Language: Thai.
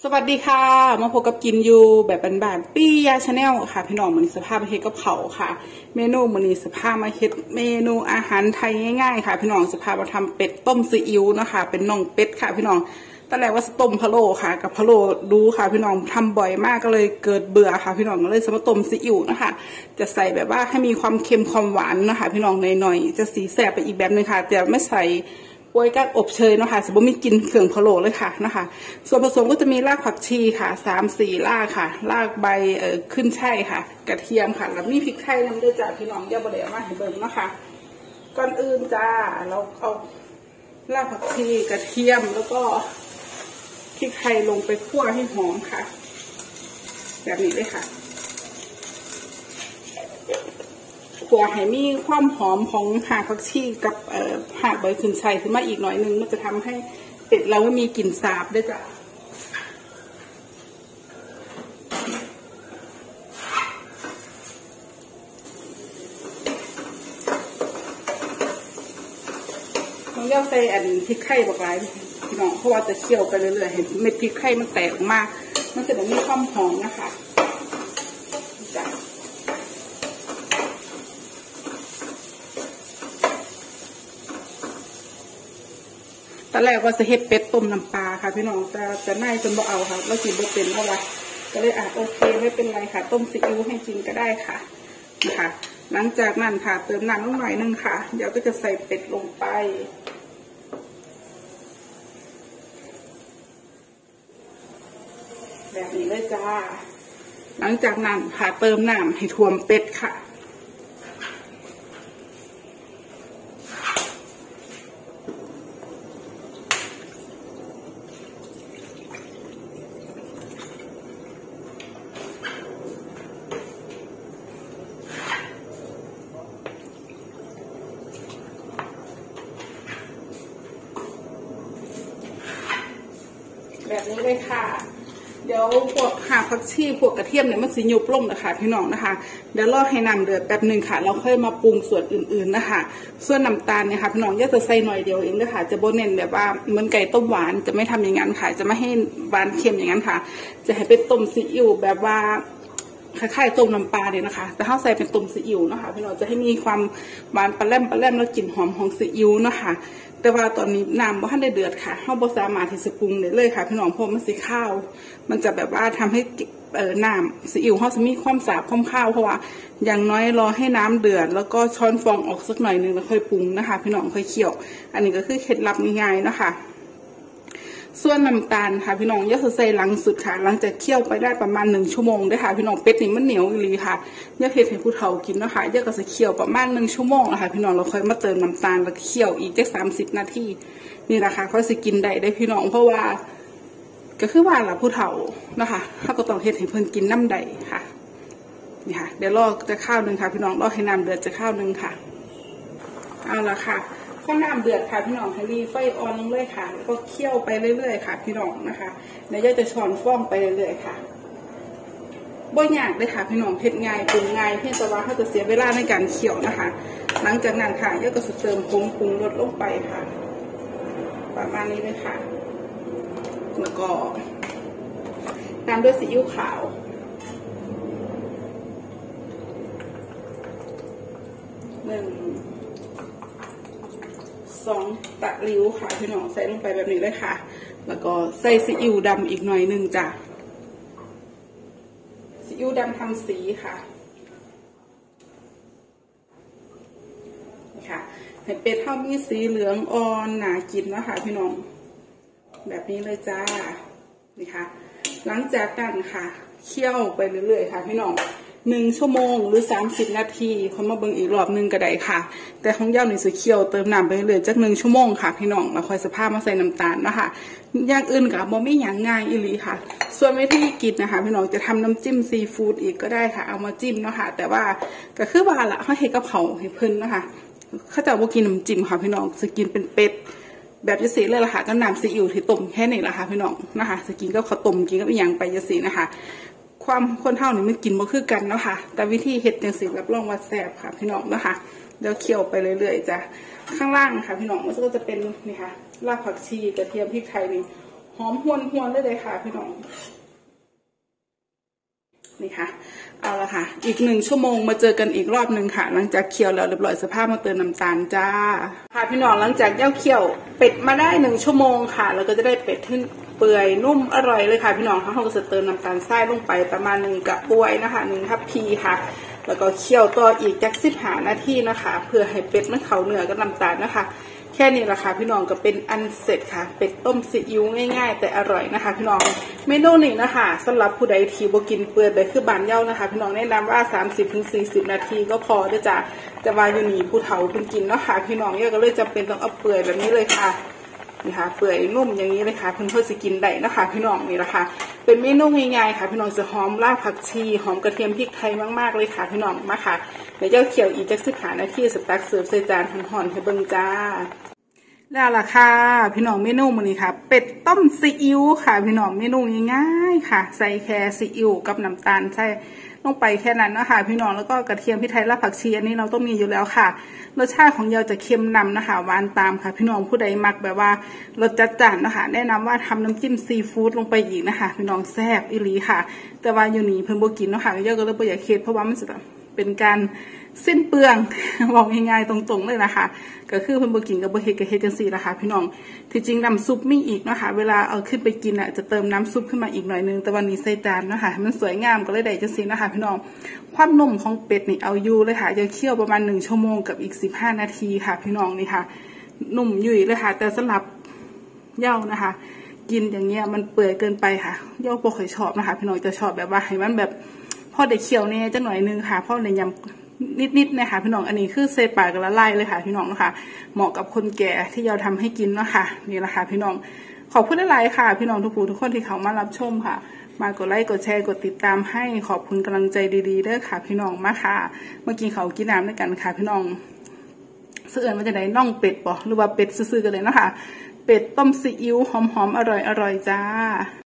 สวัสดีค่ะมาพบกับกินอยู่แบบบานๆปี้ยาชาแนลค่ะพี่น้องมันสภาพมาเฮ็ดกับเขาค่ะเมนูมันนี้สภาพมาเฮ็ดเมนูอาหารไทยง่ายๆค่ะพี่น้องสภาพมาทำเป็ดต้มซีอิ๊วนะคะเป็นน่องเป็ดค่ะพี่น้องตอนแรกว่าต้มพะโล้ค่ะกับพะโล้ดูค่ะพี่น้องทำบ่อยมากก็เลยเกิดเบื่อค่ะพี่น้องก็เลยสมาต้มซีอิ๊วนะคะจะใส่แบบว่าให้มีความเค็มความหวานนะคะพี่น้องหน่อยๆจะสีแสบไปอีกแบบนึงค่ะแต่ไม่ใส่โวยกัดอบเชยเนาะค่ะสมมติมีกินเครื่องพะโล้เลยค่ะนะคะส่วนผสมก็จะมีรากผักชีค่ะ3-4รากค่ะรากใบขึ้นช่ายค่ะกระเทียมค่ะแล้วมีพริกไทยน้ำด้วยจ้าพี่น้องอย่าบ่ได้เอามาให้เบิ่งเนาะค่ะก่อนอื่นจ้าเราเอารากผักชีกระเทียมแล้วก็พริกไทยลงไปคั่วให้หอมค่ะแบบนี้เลยค่ะคั่วให้มีความหอมของหากผักชีกับหากใบขึ้นช่ายขึ้นมาอีกหน่อยนึงมันจะทำให้เป็ดเราไม่มีกลิ่นสาบด้วยจ้ะต้องย่อใส่พริกไข่บอกหลายพี่น้องเพราะว่าจะเคี่ยวไปเรื่อยๆเห็นเม็ดพริกไข่มันแตกออกมามันจะมีความหอมนะคะจ้ะตอนแรกว่าจะเฮ็ดเป็ดต้มน้ำปลาค่ะพี่น้องแต่นายจนบ่เอาค่ะแล้วกินบ่เป็นเอาไว้ก็เลยโอเคไม่เป็นไรค่ะต้มซีอิ๊วให้กินก็ได้ค่ะนะคะหลังจากนั้นค่ะเติมน้ำลงหน่อยนึงค่ะเดี๋ยวก็จะใส่เป็ดลงไปแบบนี้เลยจ้าหลังจากนั้นค่ะเติมน้ำให้ท่วมเป็ดค่ะแบบนี้เลยค่ะเดี๋ยวพวกหากผักชีพวกกระเทียมเนี่ยมันสียุบลงนะคะพี่น้องนะคะเดี๋ยวรอให้น้ำเดือดแป๊บหนึ่งค่ะเราค่อยมาปรุงส่วนอื่นๆนะคะส่วนน้ำตาลเนี่ยค่ะพี่น้องจะใส่หน่อยเดียวเองนะคะจะโบเน้นแบบว่าเหมือนไก่ต้มหวานจะไม่ทำอย่างนั้นค่ะจะไม่ให้หวานเค็มอย่างนั้นค่ะจะให้เป็นต้มซีอิ๊วแบบว่าคล้ายๆต้มน้ำปลาเนี่ยนะคะแต่ถ้าใส่เป็นต้มซีอิ๊วนะคะพี่น้องจะให้มีความหวานปลาแรมแล้วกลิ่นหอมของซีอิ๊วนะคะแต่ว่าตอนนี้น้ำบ่ทันได้เดือดค่ะเราบ่สามารถที่จะปรุงได้เลยค่ะพี่น้องเพราะมันสีข้าวมันจะแบบว่าทำให้น้ำซีอิ๊วเขาจะมีความสาบความข้าวเพราะว่าอย่างน้อยรอให้น้ำเดือดแล้วก็ช้อนฟองออกสักหน่อยนึงแล้วค่อยปรุงนะคะพี่น้องค่อยเคี่ยวอันนี้ก็คือเคล็ดลับง่ายๆนะคะส่วนน้ำตาลค่ะพี่น้องอย่าใส่หลังสุดค่ะหลังจากเคี่ยวไปได้ประมาณ1 ชั่วโมงได้ค่ะพี่น้องเป็ดนี่มันเหนียวอีหลีค่ะอย่าเฮ็ดให้ผู้เฒ่ากินนะคะอย่าก็จะเคี่ยวประมาณ1 ชั่วโมงนะคะพี่น้องเราค่อยมาเติมน้ำตาลแล้วเคี่ยวอีกจัก30 นาทีนี่แหละค่ะเขาสิกินได้พี่น้องเพราะว่าก็คือว่าล่ะผู้เฒ่านะคะเขาก็ต้องเฮ็ดให้เพิ่นกินน้ำใดค่ะนี่ค่ะเดี๋ยวรอจะข้าวนึงค่ะพี่น้องรอให้น้ำเดือดจะข้าวนึงค่ะเอาละค่ะข้าวน้ำเดือดค่ะพี่น้องให้รีไฟออนลงเลยค่ะแล้วก็เคี่ยวไปเรื่อยๆค่ะพี่น้องนะคะเดี๋ยวจะช้อนฟองไปเรื่อยๆค่ะบ่ยากเลยค่ะพี่น้องเฮ็ดง่ายปรุงง่ายเพียงแต่ว่าเขาจะเสียเวลาในการเคี่ยวนะคะหลังจากนั้นค่ะก็จะเติมผงปรุงรสลงไปค่ะประมาณนี้เลยค่ะแล้วก็ตามด้วยซีอิ๊วขาว2 ตะหลิวค่ะพี่น้องใส่ลงไปแบบนี้เลยค่ะแล้วก็ใส่ซีอิ๊วดำอีกหน่อยนึงจ้ะซีอิ๊วดำทำสีค่ะนี่ค่ะให้เป็ดเท่ามีสีเหลืองอ่อนหนากินนะคะพี่น้องแบบนี้เลยจ้านี่ค่ะหลังจากนั้นค่ะเคี่ยวไปเรื่อยๆค่ะพี่น้อง1 ชั่วโมงหรือ30 นาทีเขามาเบิ่งอีกรอบนึงก็ได้ค่ะแต่ของย่าหนึ่งสีเคี่ยวเติมน้ำไปเรื่อยจาก1 ชั่วโมงค่ะพี่น้องแล้วค่อยสภาพมาใส่น้ำตาลนะคะอย่างอื่นกับบ่มีอย่างง่ายอีหลีค่ะส่วนวิธีกินนะคะพี่น้องจะทำน้ำจิ้มซีฟู้ดอีกก็ได้ค่ะเอามาจิ้มเนาะค่ะแต่ว่าก็คือว่าละเขาเฮ็ดกับเขาให้เพิ่นนะคะเขาจะบ่กินน้ำจิ้มค่ะพี่น้องจะกินเป็นเป็ดแบบจะสีเลยล่ะค่ะก็น้ำซีอิ๊วที่ต้มแค่นี้แหละค่ะพี่น้องนะคะจะกินก็ข้าวต้มกินก็อย่างไปจะสีนะคะความคนเท่านี่มันกินบ่คือกันเนาะค่ะแต่วิธีเฮ็ดจังสีแบบลองวัดแซ่บค่ะพี่น้องนะคะเดี๋ยวเคี่ยวไปเรื่อยๆจ้ะข้างล่างค่ะพี่น้องมันก็จะเป็นนี่ค่ะรากผักชีกระเทียมพริกไทยนี่หหอมหวนเลยค่ะพี่น้องนี่ค่ะเอาละค่ะอีก1 ชั่วโมงมาเจอกันอีกรอบหนึ่งค่ะหลังจากเคี่ยวแล้วเรียบร้อยสภาพมาเติมน้ำตาลจ้าค่ะพี่น้องหลังจากย่างเคี่ยวเป็ดมาได้1 ชั่วโมงค่ะแล้วก็จะได้เป็ดที่เปื่อยนุ่มอร่อยเลยค่ะพี่น้องเขาก็จะเติมน้ำตาลทรายลงไปประมาณ1 กระบวยนะคะ1 ทัพพีค่ะแล้วก็เคี่ยวต่ออีกจัก15 นาทีนะคะเพื่อให้เป็ดมันเข้าเนื้อกับน้ำตาลนะคะแค่นี้แหละค่ะพี่น้องก็เป็นอันเสร็จค่ะเป็ดต้มซีอิ๊วง่ายๆแต่อร่อยนะคะพี่น้องเมนูนี้นะคะสำหรับผู้ใดที่บ่กินเปื่อยแบบคือบานเย้านะคะพี่น้องแนะนำว่า 30-40 นาทีก็พอด้วยจ้ะจะว่าอยู่นี่ผู้เฒ่าเพิ่นกินเนาะค่ะพี่น้องเนี่ยก็เลยจำเป็นต้องเอาเปื่อยแบบนี้เลยค่ะนี่ค่ะเปื่อยนุ่มอย่างนี้เลยค่ะเพิ่นสิกินได้นะคะพี่น้องนี่แหละค่ะเป็นเมนูง่ายๆค่ะพี่น้องจะหอมรากผักชีหอมกระเทียมพริกไทยมากๆเลยค่ะพี่น้องมาค่ะเดี๋ยวเจ้าเคี่ยวอีกจัก15 นาทีสตักเสิร์ฟใส่จานห่อนๆให้เบิ่งจ้าแล้วล่ะค่ะพี่น้องเมนูมื้อนี้ค่ะเป็ดต้มซีอิ๊วค่ะพี่น้องเมนูง่ายๆค่ะใส่แค่ซีอิ๊วกับน้ำตาลใส่ลงไปแค่นั้นนะคะพี่น้องแล้วก็กระเทียมพริกไทยรากผักชีอันนี้เราต้องมีอยู่แล้วค่ะรสชาติของเราจะเค็มนำนะคะหวานตามค่ะพี่น้องผู้ใดมักแบบว่ารสจัดจ้านนะคะแนะนำว่าทำน้ำจิ้มซีฟู้ดลงไปอีกนะคะพี่น้องแซ่บอีหลีค่ะแต่ว่าอยู่นี่เพิ่นบ่กินเนาะค่ะเยอะก็เลยบ่อยากเค็ดเพราะว่ามันจะเป็นการสิ้นเปลืองบอกง่ายๆตรงๆเลยนะคะก็คือเพิ่นบ่กินกับบ่เฮ็ดก็เฮ็ดจังซี่ล่ะค่ะพี่น้องที่จริงน้ำซุปมีอีกเนาะค่ะเวลาเอาขึ้นไปกินอ่ะจะเติมน้ำซุปขึ้นมาอีกหน่อยนึงแต่วันนี้ใส่จานเนาะค่ะมันสวยงามก็เลยได้จังซี่นะคะพี่น้องความนุ่มของเป็ดนี่เอาอยู่เลยค่ะจะเคี่ยวประมาณ1 ชั่วโมงกับอีก15 นาทีค่ะพี่น้องนี่ค่ะนุ่มยุ่ยเลยค่ะแต่สำหรับเหย้านะคะกินอย่างเงี้ยมันเปื่อยเกินไปค่ะเหย้าบ่ค่อยชอบนะคะพี่น้องจะชอบแบบว่าให้มันแบบพอได้เคี่ยวแน่จังหน่อยนึงค่ะพอได้ยำนิดๆนะคะพี่น้องอันนี้คือเซปากกับละลายเลยค่ะพี่น้องนะคะเหมาะกับคนแก่ที่เราทำให้กินเนาะค่ะนี่แหละค่ะพี่น้องขอบคุณหลายๆค่ะพี่น้องทุกผู้ทุกคนที่เขามารับชมค่ะมากดไลค์กดแชร์กดติดตามให้ขอบคุณกำลังใจดีๆเด้อค่ะพี่น้องมาค่ะเมื่อกี้เขากินน้ำด้วยกันค่ะพี่น้องเสื่อมันจะได้น่องเป็ดบ่หรือว่าเป็ดซื่อๆกันเลยเนาะค่ะเป็ดต้มซีอิ๊วหอมๆอร่อยๆจ้า